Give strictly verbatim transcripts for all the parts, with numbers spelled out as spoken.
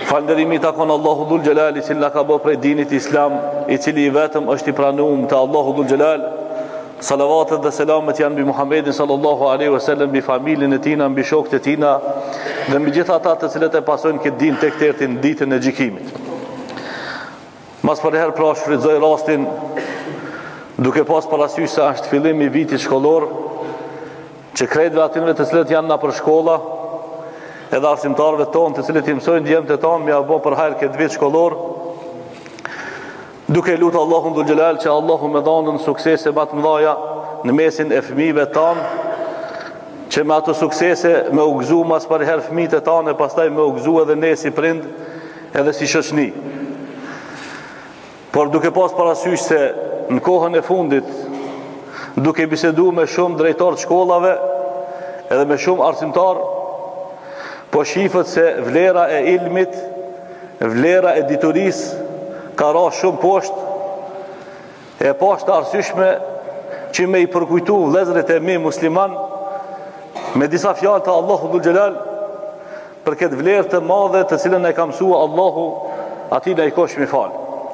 Falënderimi takon Allahu Dhul Gjelal, i cili na ka bërë prej dinit islam, i cili i vetëm është i pranuar te Allahu Dhul Gjelal. Salavatet dhe selamet janë mbi Muhammedin sallallahu alaihi wasallam, mbi familjen e tij, mbi shokët e tij dhe mbi gjithë ata të cilët e pasojnë këtë din tek terti në ditën e gjykimit. Mas për herë pra shfrytëzoj rastin duke pas parasysh se është fillimi i vitit shkollor, që krejtëve atyre të cilët janë na për shkolla, edhe arsimtarëve tonë të cilët i mësojnë djemtë e tonë, mja bo për hajrë këtë vit shkollor, duke lutë Allahun Dhul Gjelal që Allahu me dhonën suksese më të mëdha në mesin e fëmijëve tanë, që me ato suksese me u gëzu mas për herë fëmijët e tanë, e pastaj me u gëzu edhe ne si prind edhe si shoqni. Por duke pas parasysh se në kohën e fundit, duke bisedu me shumë drejtar të shkollave edhe me shumë arsimtar, po shifët se vlera e ilmit, vlera e diturisë ka ra shumë poshtë, e poshtë arsyshme që me i përkujtu vëllezërit e mi musliman me disa fjalë të Allahu Dhul Gjelal për këtë vlerë të madhe të cilën e ka mësua Allahu, ati në i kosh mi falë.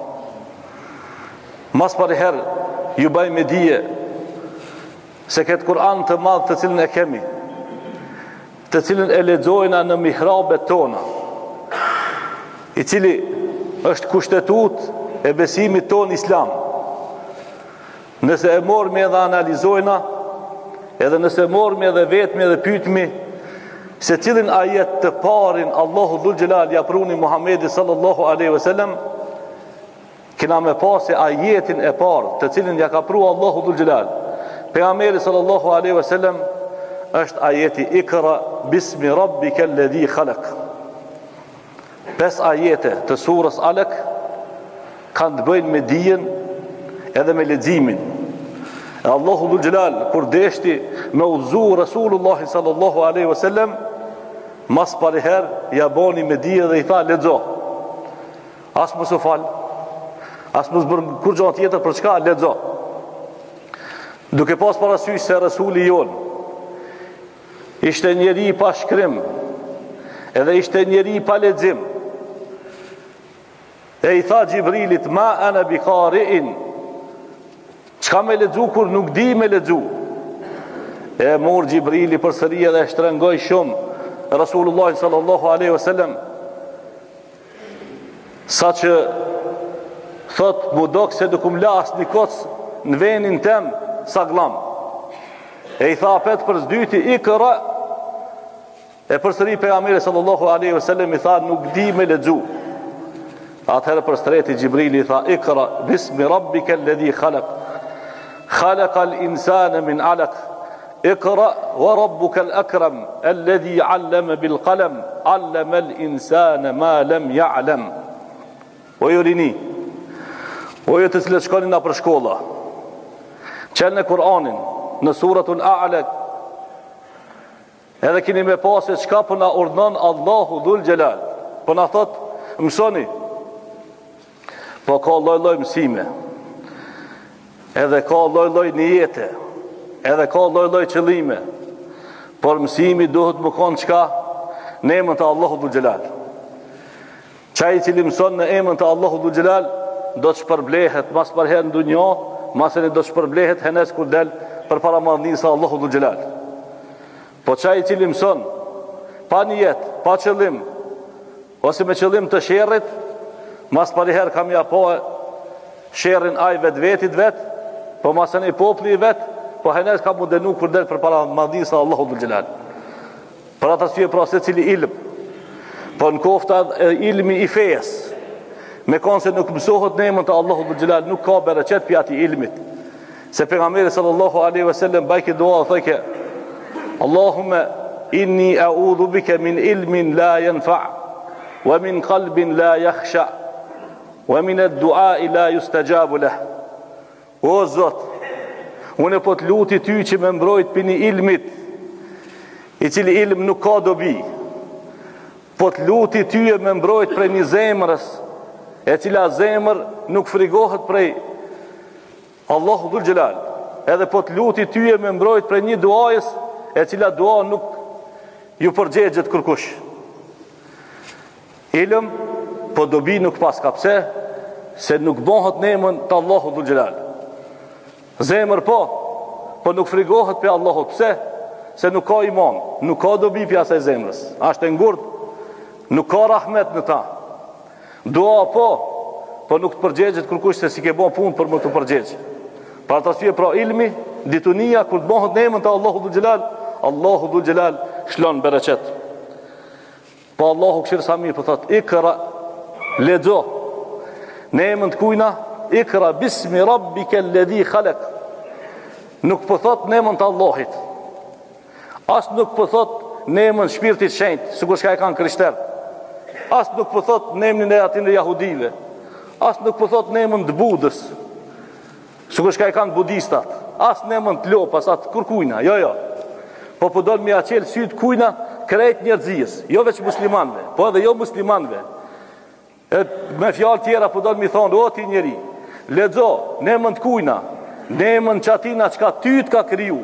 Mas për herë ju baj me dije se këtë Kur'an të madhë të cilën e kemi, të cilën e lexojna në mihrabet tona, i cili është kushtetut e besimit ton islam. Nëse e mormi edhe analizojna, edhe nëse mormi edhe vetmi edhe pyetmi se cilin ajet të parin Allahu Dhul Gjelal ja pruni Muhammedi sallallahu alaihi wasallam, kina me pas se ajetin e parë të cilin ja ka pru Allahu Dhul Gjelal pejgamberi sallallahu alaihi wasallam është ajeti Ikra bismi rabbika alladhi khalaq. Pes ajete të surës Alaq kanë të bëjnë me dijen edhe me leximin. E Allahu Dhul Gjelal kur deshti me udhëzu Rasulullah sallallahu alaihi wasallam, mas pari herë ja boni me dije dhe i tha lexo. As mos u fal, as mos bër kur gjë tjetër për çka, lexo. Duke pas parasysh se Rasuli jon ishte njeri pa shkrim, edhe ishte njeri pa lexim, e i tha Gjibrilit, ma ana bi qari'in, çka me lexu kur nuk di me lexu. E mor Gjibrili përsëri dhe e shtrëngoi shumë Rasulullah sallallahu alaihi wasallam, sa që thot mu dok se do kum las një koc në venin tem sa glam. E i tha pet për zdyti Ikra, e përsëri pejgamberi sallallahu alaihi wasallam i tha nuk di me lexu. Atëherë për streti Gjibrili i tha Ikra bismi rabbika alladhi khalaq khalaqa al-insana min alaq Ikra wa rabbuka al-akram alladhi 'allama bil qalam 'allama al-insana ma lam ya'lam. O ju rini, o ju të cilët shkoni na për shkolla, qelë në Kur'anin në suratul A'la, edhe kini me pasë çka po na urdhon Allahu Dhul Gjelal, po na thot mësoni, po ka lloj lloj mësime, edhe ka lloj lloj niyete, edhe ka lloj lloj qëllime, por mësimi duhet më konë çka në emrin të Allahu Dhul Gjelal. Çai i cili mëson në emrin të Allahu Dhul Gjelal do të shpërblehet mas për herë në dunjë, mas e do të shpërblehet henes kur del për para madhnisë së Allahu Dhul Gjelal. Po çai i cili mëson pa nijet, pa qëllim, ose me qëllim të sherrit, mas për herë kam ja po sherrin ai vet vetit vet, po mas e populli i vet, po henes ka mu denu kur del për para madhnisë së Allahu Dhul Gjelal. Për atë arsye pra secili ilm, po në kofta e ilmi i fejes, me konë se nuk mësohet në emrin të Allahu Dhul Gjelal, nuk ka bereqet për ati ilmit. Se pejgamberi sallallahu alaihi wasallam bajki dua dhe thëke Allahumme inni a'udhu bika min ilmin la yanfa' wa min qalbin la yakhsha wa min ad-du'a la yustajabu lah. O Zot, unë po të luti ty që më mbrojt për një ilmit i cili ilm nuk ka dobi, po të luti ty e më mbrojt për një zemrës e cila zemër nuk frigohet prej Allahu Dhul Gjelal, edhe po të luti ty e më mbrojt për një duajës e cila dua nuk ju përgjegjet kërkush. Ilm, po dobi nuk pas ka. Pse? Se nuk bëhet nemën të Allahu dhul xhelal. Zemër po, po nuk frigohet për Allahu. Pse? Se nuk ka iman, nuk ka dobi për asaj zemrës. Ashtë e ngurtë, nuk ka rahmet në ta. Dua po, po nuk të përgjegjet kërkush se si ke bon punë për më të përgjegj. Pra të arsye pra ilmi, ditunia, kur të bëhet nemën të Allahu dhul xhelal, Allahu dhul xhelal shlon bereqet. Po Allahu këshirë sa mirë, po thot, ikra, lexo. Nemën të kujna, ikra bismi rabbike alladhi khalaq. Nuk po thot nemën të Allahit. As nuk po thot nemën shpirtit shenjt, sikur shka e kanë krishterë. As nuk po thot nemën e atin e jahudive. As nuk po thot nemën të Budës, sikur shka e kanë budistat. As nemën të lopas, atë kur kujna, jo jo. Po po donë me a qelë sytë kujna krejt njerëzijës, jo veç muslimanve, po edhe jo muslimanve. E me fjalë tjera po donë mi thonë, o ti njeri, lexo, nemën të kujna, nemën qatina qka ty të ka kriju.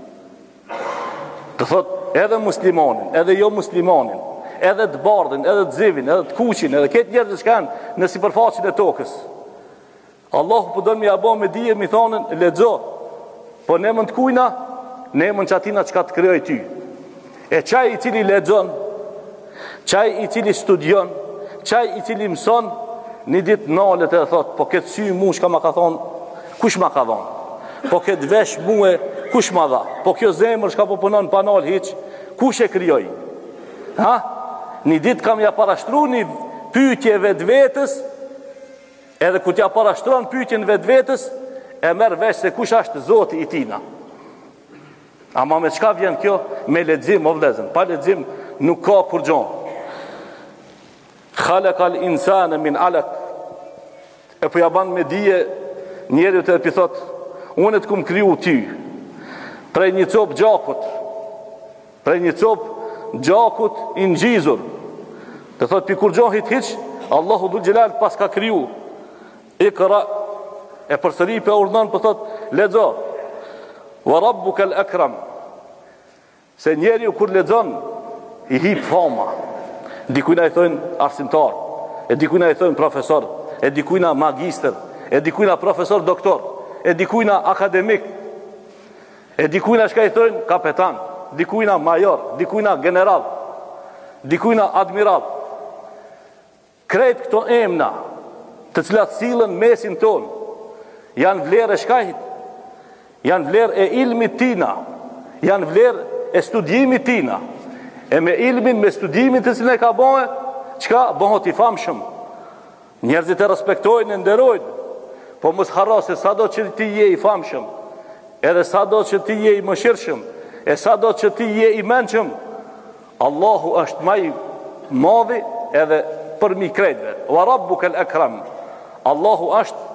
Të thot, edhe muslimonin, edhe jo muslimonin, edhe të bardhin, edhe të zivin, edhe të kuqin, edhe ketë njerëz që kanë në sipërfaqen e tokës. Allahu po donë mi abo me dije, mi thonën, lexo, po nemën të kujna, nemën qatina qka të krijoj ty. E qaj i cili lexon, qaj i cili studion, qaj i cili mëson, një ditë nalet e thot, po këtë sy mu shka ma ka thonë, kush ma ka thonë? Po këtë vesh mu e kush ma dha? Po kjo zemër shka po punon pa nal hiq, kush e krijoj? Ha? Një ditë kam ja parashtru një pyetje vetë vetës, edhe ku t'ja parashtron pyetjen vetë vetës, e merë vesh se kush ashtë Zoti i tina. Ama me çka vjen kjo? Me lexim o vlezën. Pa lexim nuk ka kur gjon. Khalaqal insana min alaq. E po ja ban me dije njeriu të pi thot, unë të kum kriju ty prej një cop gjakut. Prej një cop gjakut i ngjizur. Të thot pi kur gjohit hiç, Allahu dhul xhelal pas ka kriju. Ikra, e përsëri pe urdhon po thot, lexo. Wa rabbuka al-akram. Se njeriu kur lexon i hip fama. Dikujna i thojnë arsimtar, e dikujna i thojnë profesor, e dikujna magister, e dikujna profesor doktor, e dikujna akademik, e dikujna shka i thojnë kapetan, dikujna major, dikujna general, dikujna admiral. Krejt këto emna të cilat sillen mesin ton janë vlerë e shkajt, janë vlerë e ilmit tina, janë vlerë e studimit tina. E me ilmin, me studimin të cilën e ka bëhe, qka bëhot i famshëm. Njerëzit e respektojnë, e nderojnë, po mos harro se sa do që ti je i famshëm, edhe sa do që ti je i mëshirshëm, e sa do që ti je i menqëm, Allahu është maj madhi edhe për mi krejtve. Wa rabbuka al-akram. Allahu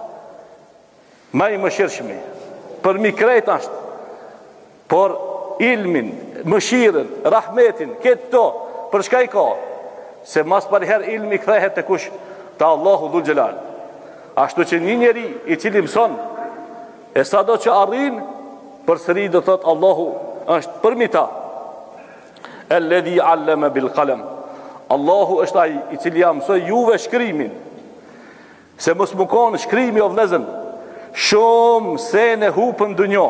është maj mëshirshmi, për mi krejt është, por ilmin, mëshirën, rahmetin, këtë to, për shka i ka? Se mas për her ilmi kthehet të kush? Të Allahu dhul xhelal. Ashtu që një njeri i cili mëson, e sa do që arrin, për sëri do thot Allahu është përmi ta. Alladhi allama bil qalam. Allahu është ai i cili ja mësoi juve shkrimin. Se mos më konë shkrimi o vlezën, shumë se në hupën dunjo.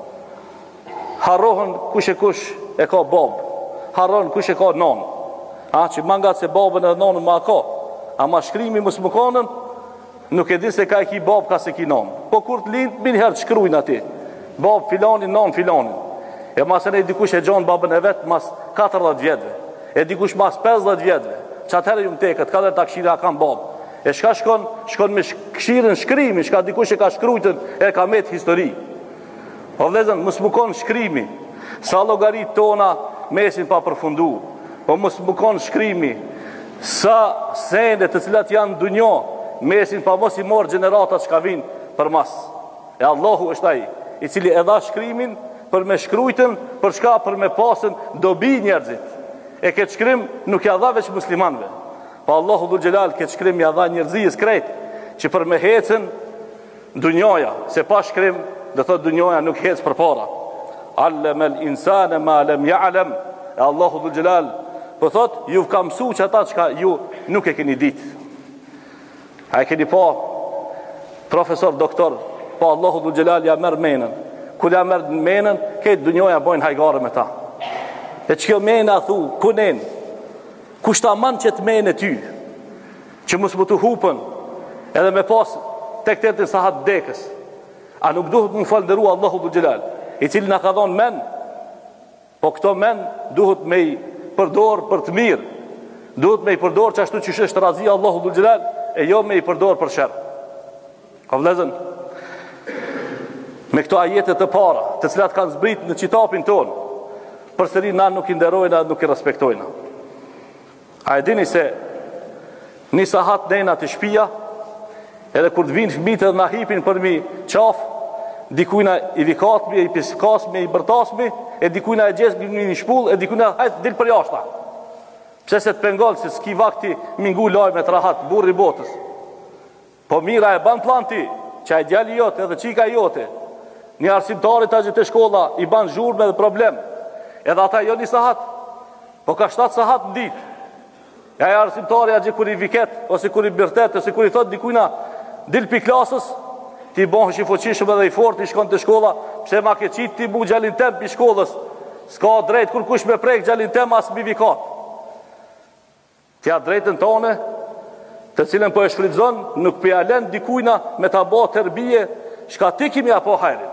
Harrohen kush e kush e ka babë, harrohen kush e ka nonë. A që mangat se babën e nonën ma ka, ama shkrimi mos më konën, nuk e din se ka e ki babë, ka se ki nonë. Po kur të lindë, minë herë të shkrujnë ati, babë filanin, nonë filanin. E masën e dikush e gjonë babën e vetë mas katërdhjetë vjetëve, e dikush mas pesëdhjetë vjetëve, që atëherë ju më teket, ka dhe ta këshira a kanë babë. E shka shkon, shkon me këshirën shkrimi, shka dikush e ka shkrujtën, e ka met histori. O vlezën, mësë më konë shkrimi, sa logarit tona mesin pa përfundu, po mësë më konë shkrimi, sa sende të cilat janë dunjo, mesin pa mos i morë generatat që ka vinë për mas. E Allahu është ai, i cili edha shkrimin për me shkrujtën, për shka për me pasën dobi njerëzit. E këtë shkrim nuk ja dha veç muslimanve, pa Allahu dhul xhelal këtë shkrim ja dha njerëzijës krejt, që për me hecën dunjoja, se pa shkrim dhe thot dunjoja nuk hecë për para. Allem el insane ma lem ja'lem. E Allahu dhul xhelal Po thot, ju ka mësu që ata që ju nuk e keni ditë. A e keni pa profesor, doktor, pa Allahu dhul Gjelal ja merë menën. Kur ja merë menën, këtë dunjoja bojnë hajgare me ta. E që kjo menë a thu, kunen, kush ta man që të menë e ty, që mos më të hupën, edhe me pas të këtër të sahat dekës. A nuk duhet më falënderu Allahu dhul Gjelal, i cili na ka dhonë men, po këto men duhet me i përdor për të mirë, duhet me i përdor që ashtu që shështë razia Allahu dhul Gjelal, e jo me i përdor për shërë. Ka vlezën, me këto ajetet të para, të cilat kanë zbrit në qitapin tonë, përsëri na nuk i nderojna, nuk i respektojna. A e dini se një sahat nejna të shpia, edhe kur të vinë fëmijët edhe na hipin për mi qaf, dikujna i vikatmi, i piskasmi, i bërtasmi, e dikujna e gjesë një shpull, e dikujna hajtë dilë për jashta. Pse se të pengallë, se s'ki vakti mingu lajme të rahat, burri botës. Po mira e ban plan ti, që e djali jote edhe qika jote, një arsimtarit a gjithë të shkolla, i ban zhurme dhe problem, edhe ata jo një sahat, po ka shtatë sahat në ditë. E aja arsimtari a gjithë kur i viket, ose kur i birtet, ose kur i thot dikujna, dil pi klasës, ti bon që i foqishëm edhe i fort, i shkon të shkolla, pse ma ke qitë ti bu gjallin tem pi shkollës, s'ka drejt kur kush me prejk gjallin tem as mi vikat. Tja drejtën tone, të cilën po e shfridzon, nuk për jalen dikujna me ta bo tërbije, shka ti kimi apo hajrin.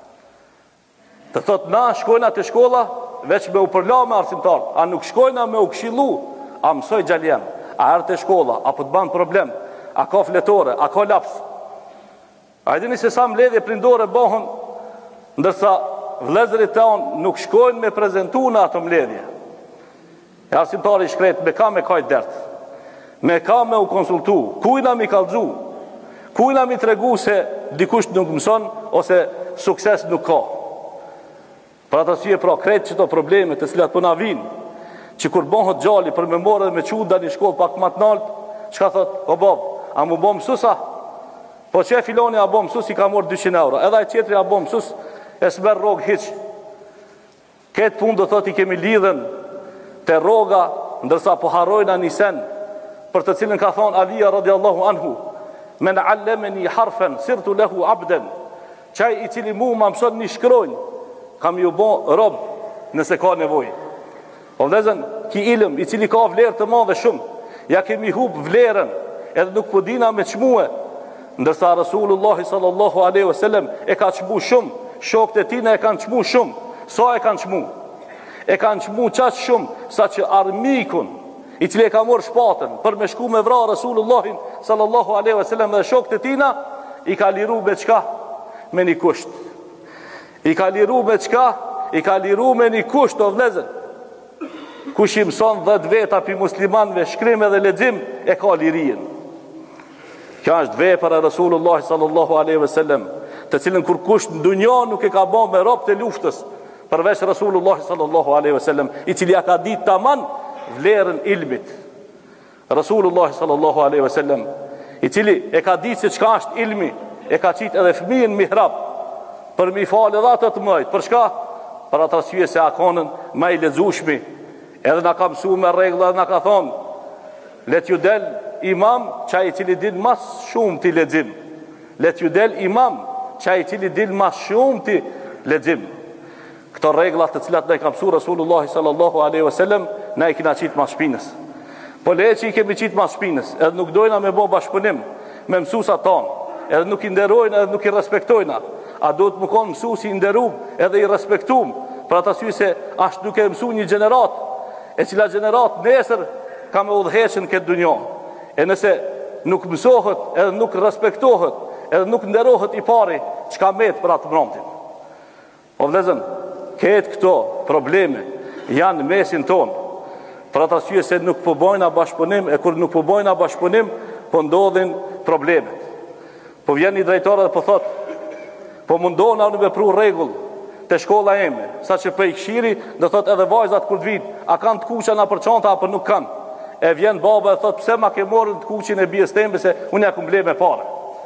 Të thot na shkojna të shkolla, veç me u përla me arsimtar, a nuk shkojna me u këshilu, a mësoj gjaljem, a erë të shkolla, a po të banë problem, a ka fletore, a ka laps. A e dini se sa mbledhje prindore bohën, ndërsa vlezërit të onë nuk shkojnë me prezentu në ato mbledhje. E arsimtari shkret me ka me kajt dertë, me ka me u konsultu, kujna mi kalzu, kujna mi tregu se dikush nuk mëson, ose sukses nuk ka. Pra të syje pra kretë që to probleme të cilat përna vinë, që kur bohët gjali për me morë dhe me quda një shkollë pak matë naltë, që ka thot, o bob, a mu bo mësusa? Po që e filoni a bo mësus i ka morë dyqind euro, edhe i qetri a bo mësus e smer rogë hiq. Këtë punë do thot i kemi lidhen të roga, ndërsa po harojna një sen, për të cilën ka thonë Alija radiallahu anhu, men allemeni harfen, sirtu lehu abden, qaj i cili mu ma mëson një shkrojnë, kam ju bo rob nëse ka nevoj. O vlezën, ki ilëm, i cili ka vlerë të madhe shumë, ja kemi hub vlerën, edhe nuk po dina me qmue, ndërsa Rasulullahi sallallahu aleyhi wasallam e ka qmu shumë, shokët e tina e kanë qmu shumë, sa e kanë qmu? E kanë qmu qatë shumë, sa që armikun, i cili e ka morë shpatën, për me shku me vra Rasulullahi sallallahu aleyhi wasallam dhe shokët e tina, i ka liru me qka? Me një kusht. I ka liru me qka? I ka liru me një kusht, o vlezën. Kush i mëson dhjetë veta pi muslimanve shkrim edhe lexim e ka lirin. Kjo është vepra e Rasulullahi sallallahu alaihi wasallam, të cilën kur kush në dunjë nuk e ka bën me rob të luftës, përveç Rasulullahi sallallahu alaihi wasallam, i cili ja ka ditë tamam vlerën ilmit. Rasulullahi sallallahu alaihi wasallam, i cili e ka ditë se çka është ilmi, e ka qitë edhe fëmijën mihrab për mi falë edhe ato të mëjt. Për shka? Për atë arsye se akonën më i lexueshmi, edhe na ka mësuar me rregull, edhe na ka thonë let ju del imam që i cili din mas shumë ti lexim. Let ju del imam që i cili din mas shumë ti lexim. Këto rregullat të cilat na i ka mësuar Rasulullah sallallahu alaihi wasallam, na i kena qitë mas shpinës. Po le që i kemi qitë mas shpinës, edhe nuk dojna me bo bashkëpunim me mësuesat tonë, edhe nuk i nderojnë, edhe nuk i respektojna. A do të më konë mësues i nderuar edhe i respektuar, për atë arsye se ashtu duke mësuar një gjenerat, e cila gjenerat nesër ka me udhëheqën këtë dunjë. E nëse nuk mësohet, edhe nuk respektohet, edhe nuk nderohet i pari, çka met për atë mbrëmtin. O vëllezër, këtë këto probleme janë mesin tonë, për atë arsye se nuk po bojna bashkëpunim, e kur nuk po bojna bashkëpunim, po ndodhin problemet. Po vjen një drejtor dhe po thot, po mundona unë me pru rregull te shkolla eme, sa që për i këshiri, dhe thot edhe vajzat kur të vinë, a kanë të kuqa na për çanta apo nuk kanë. E vjen baba e thot, pse ma ke morën të kuqin e bijes tembe, se unë ja ku ble me pare.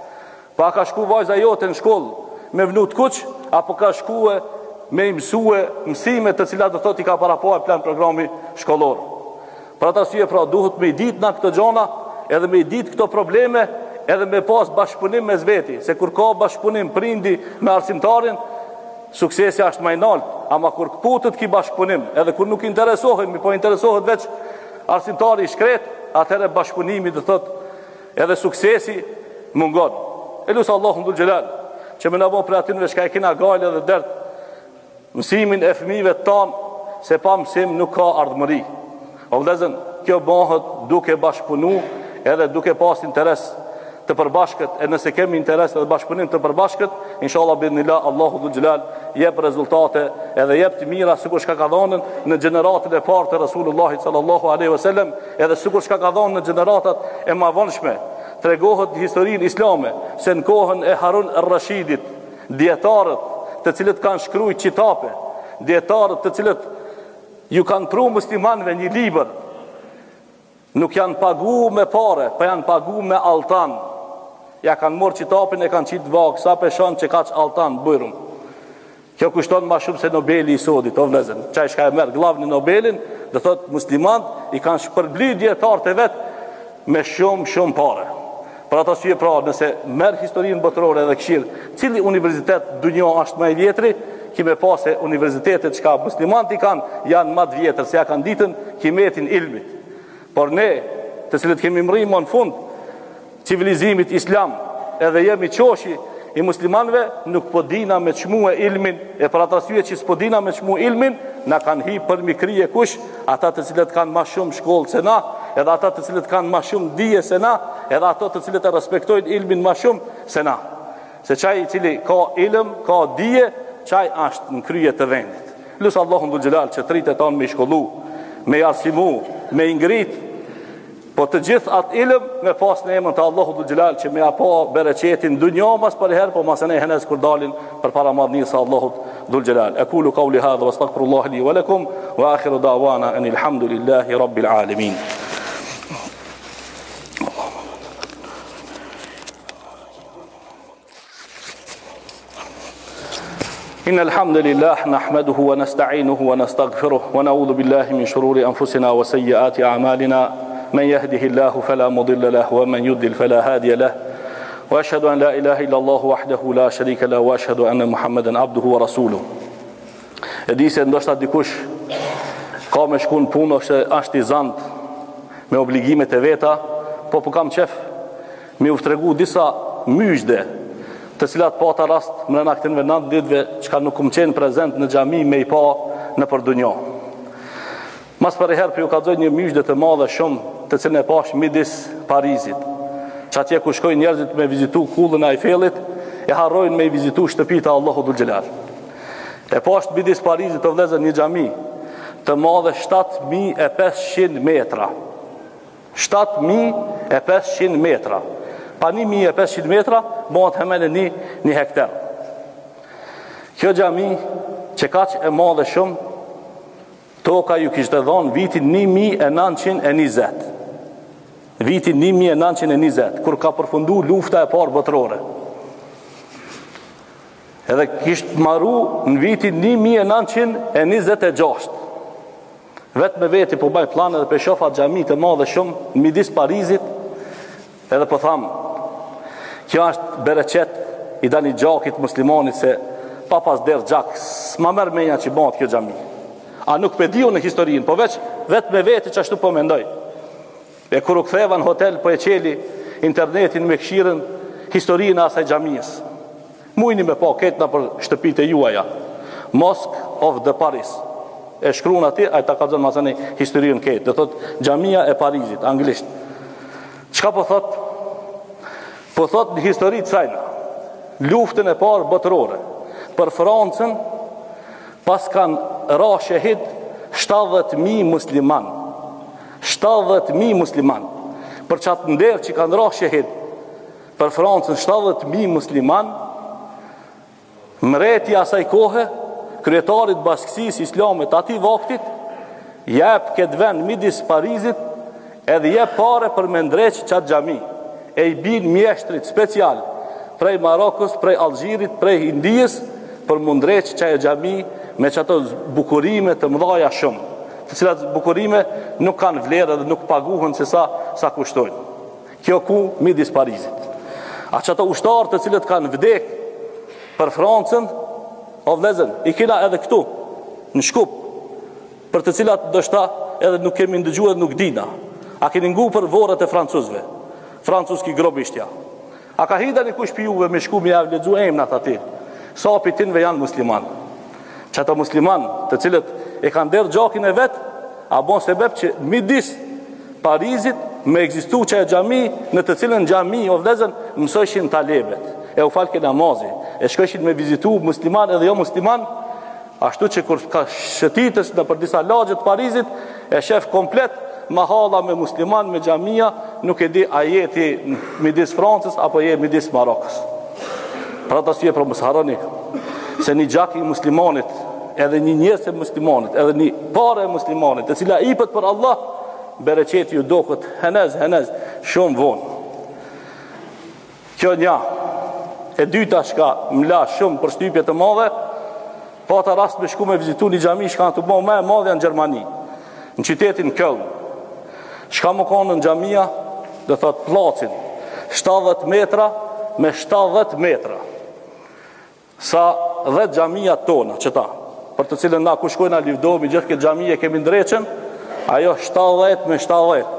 Pa ka shku vajza jote në shkollë me vnu të kuq, apo ka shku e me i mësue mësime të cilat dhe thot i ka parapoa plan programi shkollor. Për atë arsye pra duhet me i ditë na këto gjona, edhe me i ditë këto probleme, edhe me pas bashkëpunim me zveti, se kur ka bashkëpunim prindi me arsimtarin, suksesi është më i lartë, ama kur kputet ki bashkëpunim, edhe kur nuk interesohen, mi po interesohet veç arsimtari i shkret, atëherë bashkëpunimi do thotë edhe suksesi mungon. Elusë Allahu dhul xhelal që më na bë për atyre që e kena gale dhe dert mësimin e fëmijëve tanë, se pa mësim nuk ka ardhmëri. O vëllezër, kjo bëhet duke bashkëpunu edhe duke pas interes të përbashkët, e nëse kemi interes edhe bashkëpunim të përbashkët, inshallah bidhnillah Allahu dhul xhelal jep rezultate edhe jep të mira sikur shka ka dhënë në gjeneratën e parë të Rasulullahit sallallahu alaihi wasallam, edhe sikur shka ka dhënë në gjeneratat e mëvonshme. Tregohet historinë islame se në kohën e Harun ar-Rashidit, dietarët të cilët kanë shkruar citape, dietarët të cilët ju kanë pru muslimanëve një libër, nuk janë pagu me pare, pa janë pagu me altan. Ja kanë morë qitapin e kanë qitë vakë, sa peshon që ka që altan bërëm. Kjo kushton ma shumë se Nobeli i sodit, o vlezën. Qaj shka e merë glavni Nobelin, dhe thot muslimant i kanë shpërbli djetarët e vetë me shumë, shumë pare. Për ato sy e pra, nëse merë historinë botërore dhe këshirë, cili universitet dunjo është më i vjetri, kime pa se universitetet që ka muslimanti kanë, janë më të vjetër, se ja kanë ditën kimetin ilmit. Por ne, të cilët kemi mri më në fund civilizimit islam, edhe jemi qoshi i muslimanve, nuk po dina me qmu e ilmin, e për atë arsye që s'po dina me qmu ilmin, na kanë hi për mi krije kush, ata të cilët kanë ma shumë shkollë se na, edhe ata të cilët kanë ma shumë dije se na, edhe ata të cilët e respektojnë ilmin ma shumë se na. Se qaj i cili ka ilm, ka dije, qaj ashtë në kryje të vendit. Lusë Allahun dhul xhelal që tritet tonë me i shkollu, me i arsimu, me i ngrit, po të gjithë atë ilm me pas në emën të Allahut dhul xhelal që me apo bereqetin dunjo mas për herë, po mas e ne henes kur dalin për para madhnisë Allahut dhul xhelal. Aqulu qawli hadha wa astaghfirullah li wa lakum wa akhiru da'wana anil hamdulillahi rabbil alamin. إن الحمد لله نحمده ونستعينه ونستغفره ونعوذ بالله من شرور أنفسنا وسيئات أعمالنا من يهده الله فلا مضل له ومن يضلل فلا هادي له وأشهد أن لا إله إلا الله وحده لا شريك له وأشهد أن محمدا عبده ورسوله. E di se ndoshta dikush ka me shku në punë ose është i zand me obligimet e veta, po po kam qef me u tregu disa myshde të cilat pa ta rast mrena këtinve nëntë ditëve çka nuk kum qenë prezent në xhami me i pa në për dunjo. Mas për e herë për ju ka dzoj një myshde të madhe shumë të cilën e pash midis Parizit, që atje ku shkojnë njerëzit me vizitu kullën e Eifelit, e harrojnë me i vizitu shtëpit e Allahu dhul xhelal. E pash midis Parizit të vlezën një xhami të madhe shtatë mijë e pesëqind metra. shtatë mijë e pesëqind metra. Pa një mijë e pesëqind metra, bëhet hemen e një, një hektar. Kjo xhami që ka që e madhe shumë, toka ju kishte dhënë vitin një mijë e nëntëqind e njëzet. Vitin një mijë e nëntëqind e njëzet, kur ka përfundu lufta e parë botërore. Edhe kishte marru në vitin një mijë e nëntëqind e njëzet e gjashtë. Vetë me veti po baj plane dhe pe shofa xhami të madhe shumë në midis Parizit, edhe po thamë, kjo është bereqet i dani gjakit muslimonit se pa pas der gjak, s'ma merë menja që bëhet kjo xhami. A nuk pediu në historinë, po veç vetë me veti që ashtu po mendoj. E kur u ktheva në hotel, po e qeli internetin me këshirën historinë asaj xhamies. Mujni me pa ketna për shtëpit e juaja. Mosque of the Paris. E shkruan aty, ai ta ka dhënë masani historinë këtë. Do thot xhamia e Parizit, anglisht. Çka po thot? Po thot në historitë sajna, luftën e parë botërore për Francën, pas kanë ra shahid shtatëdhjetë mijë musliman. shtatëdhjetë mijë musliman. Për çatë nder që kanë ra shahid për Francën shtatëdhjetë mijë musliman, mreti asaj kohe, kryetarit bashkësisë islame të atij vaktit, jep këtë vend midis Parizit edhe jep pare për me ndreq qatë xhami. E i bin mjeshtrit special prej Marokës, prej Algjirit, prej Indijës për mundreq që e xhami me qëto bukurime të mëdhaja shumë, të cilat bukurime nuk kanë vlerë dhe nuk paguhen se sa sa kushtojnë. Kjo ku midis Parizit. A çato ushtarë të cilët kanë vdek për Francën, o vëllezër, i kena edhe këtu në Shkup, për të cilat ndoshta edhe nuk kemi ndëgjuar dhe nuk dina. A keni ngu për vorët e francuzëve? Francuski grobishtja. A ka hida një kush pijuve me shku me javë ledzu emnat ati? Sa pitinve janë musliman. Qëta musliman të cilët e kanë derë gjakin e vetë, a bon sebeb që midis Parizit me egzistu që e gjami, në të cilën gjami o vlezën mësojshin talebet, e u falke namazi, e shkojshin me vizitu musliman edhe jo musliman, ashtu që kur ka shëtitës në për disa lagjet Parizit, e shef komplet mahalla me musliman, me gjamia, nuk e di a jeti midis Francës apo je midis Marokës. Pra të asyje për mësë harani, se një gjak i muslimanit, edhe një njës e muslimanit, edhe një pare e muslimanit, e cila ipët për Allah, bereqeti ju do këtë henez, henez, shumë vonë. Kjo nja, e dyta shka mla shumë për shtypje të madhe, pa ta rast me shku me vizitu një gjami shka në të bo me e madhe në Gjermani, në qytetin Köln. Shka më konë në gjamia, dhe thot placin, shtatëdhjetë metra me shtatëdhjetë metra. Sa dhe gjamia tona, qëta, për të cilën na ku shkojna livdohemi gjithë këtë gjami e kemi ndreqen, ajo shtatëdhjetë me shtatëdhjetë.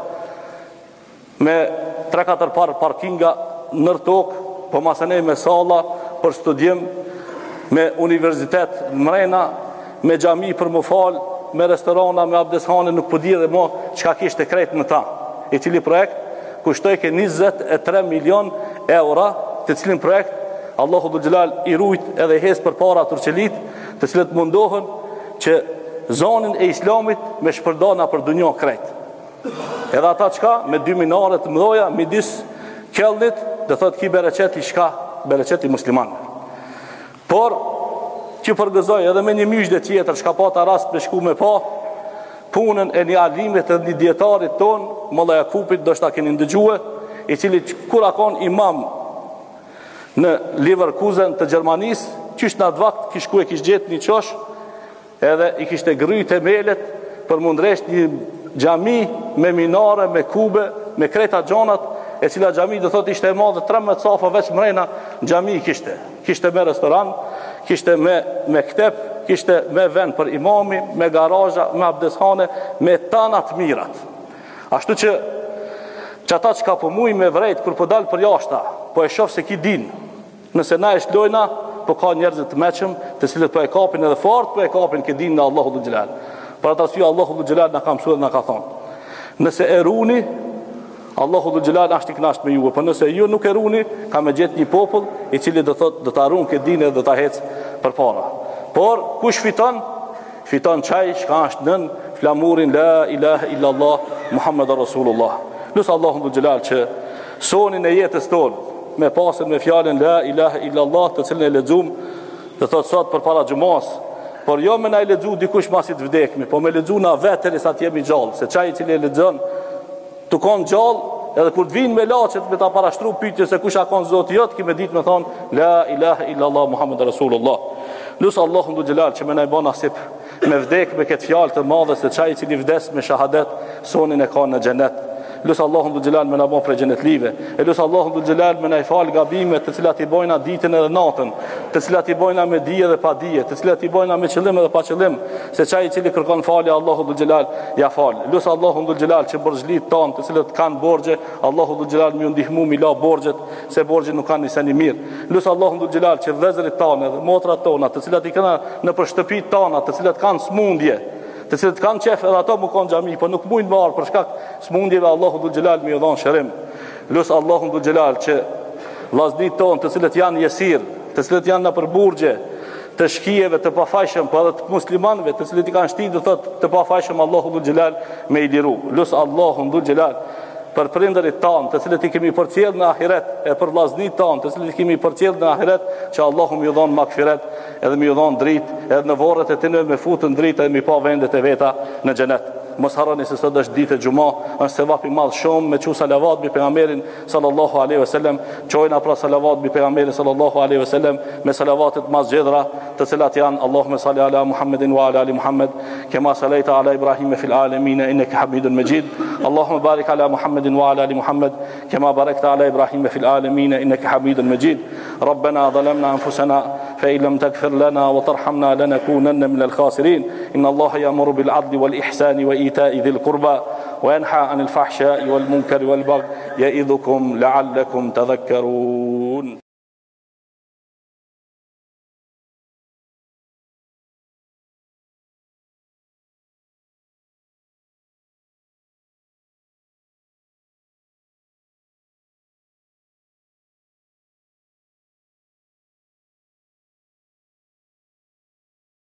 Me tre katër par parkinga nër tokë, po masënej me sala për studim, me universitet në mrena, me gjami për më falë, me restorana, me abdeshane, nuk përdi dhe mo qka kishte krejt në ta. I cili projekt kushtoj ke njëzet e tre milion eura, të cilin projekt Allahu Dhul Gjelal i rujt edhe hes për para turqelit, të cilët mundohen që zonin e islamit me shpërdana për dunjo krejt. Edhe ata qka me dy minare të mdoja midis Kjellnit, dhe thot ki bereqet i shka, bereqet i muslimanve. Por që përgëzoj edhe me një myshde tjetër shka pata rast me shku me pa punën e një alimit e një djetarit ton, Molla Jakupit, do shta keni ndëgjue, i cili kura kon imam në Leverkusen të Gjermanis, qysh në atë vakt kishku e kish gjetë një qosh, edhe i kishte gryjt temelet për mundresht një gjami me minare, me kube, me kreta gjonat, e cila gjami dhe thot ishte e madhe tremet safa veç mrena, gjami kishte. Kishte me restoran, kishte me, me ktep, kishte me vend për imami, me garaja, me abdeshane, me tanat mirat. Ashtu që që ata që ka po muj me vrejt kër po dal për jashta, po e shof se ki din, nëse na e shlojna, po ka njerëzit të meqëm, të cilët po e kapin edhe fort, po e kapin ke din në Allahu Dhul Gjelal. Për ata syja Allahu Dhul Gjelal në kam su dhe në ka thonë. Nëse e runi, Allahu Dhul Gjelal ashtë i knasht me juve, për nëse ju nuk e runi, ka me gjithë një popull, i cili dhe thot, dhe ta runë ke din dhe ta hecë për para. Por, kush fiton? Fiton qaj, shka ashtë nën flamurin, la ilaha illallah, Muhammed Rasulullah. Lusë Allahu Dhul Gjelal që sonin e jetës tonë, me pasën me fjallin la ilaha illallah, të cilën e lexum, dhe thot sot për para gjumas, por jo me na i lexu dikush masit vdekmi, po me lexu na vetër e sa t'jemi gjallë, se qaj i cili e lexon të konë gjallë, edhe kur të vinë me lachet me ta parashtru pyetje se kush a konë zotë jotë, ki me ditë me thonë la ilaha illallah Muhammed Rasulullah. Lusë Allahu Dhul Gjelal që me na i bon nasip me vdek me këtë fjallë të madhe, se qaj i cili vdes me shahadet, sonin e ka në xhenet. Lusë Allahu Dhul Gjelal me na bon prej xhenetlive. E lusë Allahu Dhul Gjelal me na i fal gabimet të cilat i bojna ditën edhe natën, të cilat i bojna me dije dhe pa dije, të cilat i bojna me qëllim edhe pa qëllim, se qaj i cili kërkon falje Allahu Dhul Gjelal ja fal. Lusë Allahu Dhul Gjelal që borxhlit tan, të cilët kanë borxhe, Allahu Dhul Gjelal më ndihmu mi la borxhet, se borxhet nuk kanë nisën i mirë. Lusë Allahu Dhul Gjelal që vëllezërit tanë dhe motrat tona, të cilat i kanë në për shtëpitë tona, të cilat kanë smundje, të cilët kanë qef edhe ato më kanë xhami, po nuk mujnë marë për shkak smundjeve, Allahu Dhul Gjelal më i dhon shërim. Lusë Allahu Dhul Gjelal që vllaznit tonë, të cilët janë jesir, të cilët janë në përburgje të shkijeve të pafajshëm, po edhe të muslimanëve, të cilët i kanë shtitë dhe thot të pafajshëm, Allahu Dhul Gjelal me i liru. Lusë Allahu Dhul Gjelal për prindërit tanë, të cilët i kemi përcjell në ahiret, e për vllaznit tanë, të cilët i kemi përcjell në ahiret, që Allahu më i dhon magfiret, edhe më i dhon dritë, edhe në varret e tyre me futën dritë, edhe më pa vendet e veta në xhenet. Mos harroni se sot është ditë e xumë, është sevap i madh shumë me çu salavat mbi pejgamberin sallallahu alaihi wasallam. Çojna pra salavat mbi pejgamberin sallallahu alaihi wasallam me salavatet më zgjedhra, të cilat janë Allahumma salli ala Muhammedin wa ala ali Muhammad kama sallaita ala Ibrahim fil alamin innaka Hamidun Majid. Allahumma barik ala Muhammedin wa ala ali Muhammad kama barakta ala Ibrahim fil alamin innaka Hamidun Majid. ربنا ظلمنا أنفسنا فإن لم تغفر لنا وترحمنا لنكونن من الخاسرين. إن الله يأمر بالعدل والإحسان وإيتاء ذي القربى وينهى عن الفحشاء والمنكر والبغي يعظكم لعلكم تذكرون.